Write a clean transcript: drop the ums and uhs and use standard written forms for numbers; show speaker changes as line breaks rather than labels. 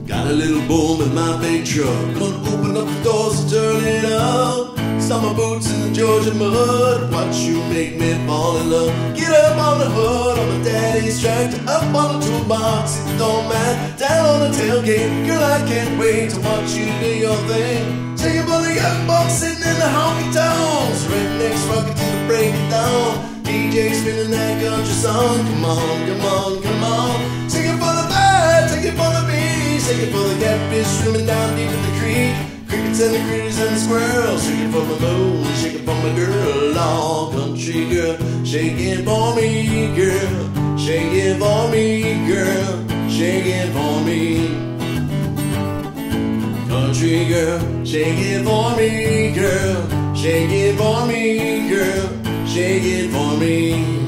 Got a little boom in my big truck. Gonna open up the doors and turn it up. Stop my boots in the Georgia mud. Watch you make me fall in love. Get up on the hood of my daddy's tractor. Up on the toolbox, it don't matter. Down on the tailgate, girl, I can't wait to watch you do your thing. Take it for the young bucks sitting in the honky tonks. Rednecks rockin' till the break it down. DJ spinning that country song. Come on, come on, come on. Sing it for the bird, take it for the bee. Sing it for the catfish swimming down deep in the creek. Crickets and the critters and the squirrels. Shake it for my moon, shake it for my girl. Oh, country girl, shake it for me, girl. Shake it for me, girl. Shake it for me. Country girl, shake it for me, girl. Shake it for me, girl. Shake it for me.